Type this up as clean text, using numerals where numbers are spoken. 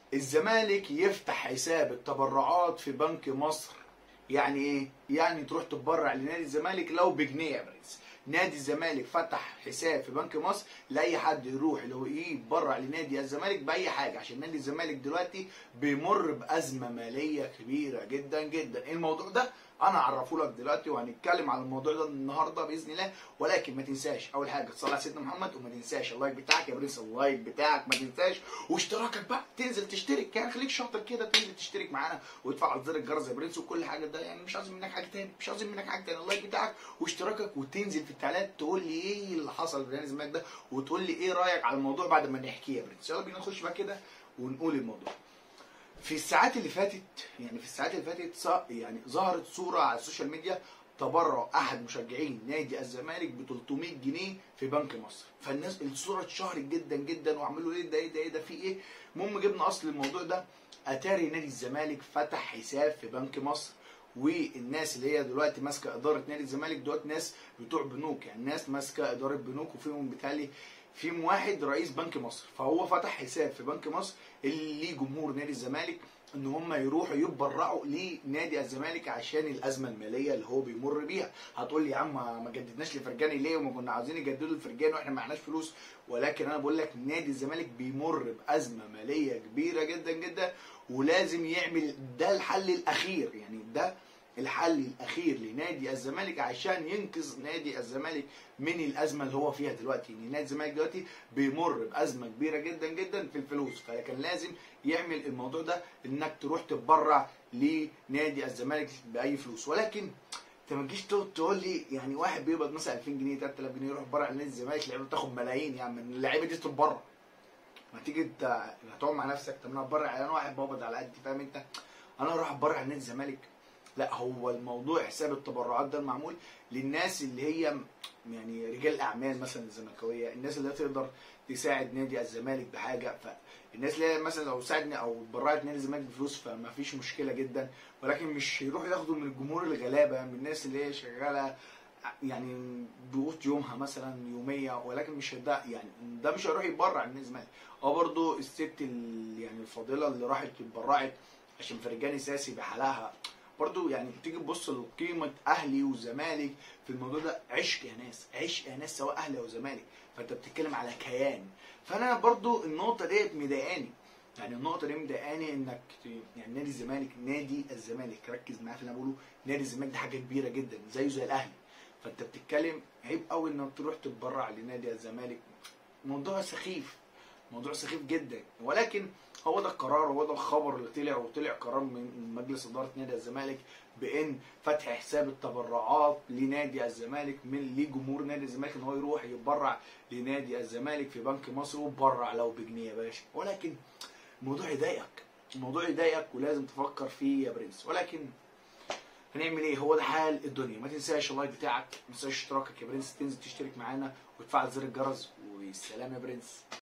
الزمالك يفتح حساب التبرعات في بنك مصر. يعني ايه؟ يعني تروح تتبرع لنادي الزمالك لو بجنيه يا برنس. نادي الزمالك فتح حساب في بنك مصر لاي حد يروح لو يتبرع لنادي الزمالك باي حاجه، عشان نادي الزمالك دلوقتي بيمر بازمه ماليه كبيره جدا جدا. ايه الموضوع ده؟ انا اعرفه لك دلوقتي، وهنتكلم على الموضوع ده النهارده باذن الله. ولكن ما تنساش اول حاجه تصلي على سيدنا محمد، وما تنساش اللايك بتاعك يا برنس، اللايك بتاعك ما تنساش، واشتراكك بقى تنزل تشترك. يعني خليك شاطر كده تنزل تشترك معانا وتفعل زر الجرس يا برنس وكل حاجه. ده يعني مش عايز منك حاجه تاني، مش عايز منك حاجه تاني، اللايك بتاعك واشتراكك، وتنزل في التعليقات تقول لي ايه اللي حصل في نادي الزمالك ده، وتقول لي ايه رايك على الموضوع بعد ما نحكيه يا برنس. يلا بينا نخش بقى كده ونقول الموضوع. في الساعات اللي فاتت، يعني ظهرت صوره على السوشيال ميديا تبرع احد مشجعين نادي الزمالك ب 300 جنيه في بنك مصر. فالناس الصوره اتشهرت جدا جدا وعملوا ايه ده ايه ده ايه ده في ايه. المهم جبنا اصل الموضوع ده. اتاري نادي الزمالك فتح حساب في بنك مصر، والناس اللي هي دلوقتي ماسكه اداره نادي الزمالك دوت ناس بتوع بنوك، يعني ناس ماسكه اداره بنوك، وفيهم بالتالي فيهم واحد رئيس بنك مصر. فهو فتح حساب في بنك مصر اللي ليه جمهور نادي الزمالك ان هم يروحوا يتبرعوا لنادي الزمالك عشان الازمه الماليه اللي هو بيمر بيها. هتقول لي يا عم ما جددناش لفرجاني ليه، وما كنا عاوزين يجددوا لفرجاني واحنا معناش فلوس. ولكن انا بقول لك نادي الزمالك بيمر بازمه ماليه كبيره جدا جدا، ولازم يعمل ده الحل الاخير. يعني ده الحل الاخير لنادي الزمالك عشان ينقذ نادي الزمالك من الازمه اللي هو فيها دلوقتي. ان نادي الزمالك دلوقتي بيمر بازمه كبيره جدا جدا في الفلوس، فكان لازم يعمل الموضوع ده انك تروح تتبرع لنادي الزمالك باي فلوس. ولكن انت ما تجيش تقول لي يعني واحد بيقبض مثلا 2000 جنيه 3000 جنيه يروح يتبرع لنادي الزمالك، لعيبه بتاخد ملايين. يعني اللعيبه دي تتبرع، ما تيجي انت هتقعد مع نفسك طب انا هتبرع، انا واحد بقبض على قدي فاهم انت، انا اروح اتبرع لنادي الزمالك؟ لا، هو الموضوع حساب التبرعات ده معمول للناس اللي هي يعني رجال الاعمال مثلا الزملكاويه، الناس اللي تقدر تساعد نادي الزمالك بحاجه. فالناس اللي هي مثلا لو ساعدني او اتبرعت نادي الزمالك بفلوس فما فيش مشكله جدا. ولكن مش يروحوا ياخدوا من الجمهور الغلابه، من الناس اللي هي شغاله يعني بقوت يومها مثلا يوميه. ولكن مش ده يعني ده مش هيروح يتبرع لنادي الزمالك. برضو الست يعني الفاضله اللي راحت اتبرعت عشان فرجاني ساسي بحالها، برضو يعني تيجي تبص لقيمه اهلي وزمالك في الموضوع ده. عشق يا ناس، عشق يا ناس، سواء اهلي او زمالك، فانت بتتكلم على كيان. فانا برضو النقطه ديت مضايقاني، يعني النقطه دي مضايقاني انك يعني نادي الزمالك ركز معايا في اللي انا بقوله. نادي الزمالك ده حاجه كبيره جدا زيه زي الاهلي، فانت بتتكلم عيب قوي انك تروح تتبرع لنادي الزمالك. موضوع سخيف، موضوع سخيف جدا. ولكن هو ده القرار، هو ده الخبر اللي طلع، وطلع قرار من مجلس اداره نادي الزمالك بان فتح حساب التبرعات لنادي الزمالك من لجمهور نادي الزمالك ان هو يروح يتبرع لنادي الزمالك في بنك مصر، وتبرع لو بجنيه يا باشا. ولكن الموضوع يضايقك، الموضوع يضايقك ولازم تفكر فيه يا برنس. ولكن هنعمل ايه؟ هو ده حال الدنيا. ما تنساش اللايك بتاعك، ما تنساش اشتراكك يا برنس، تنزل تشترك معانا وتفعل زر الجرس. والسلام يا برنس.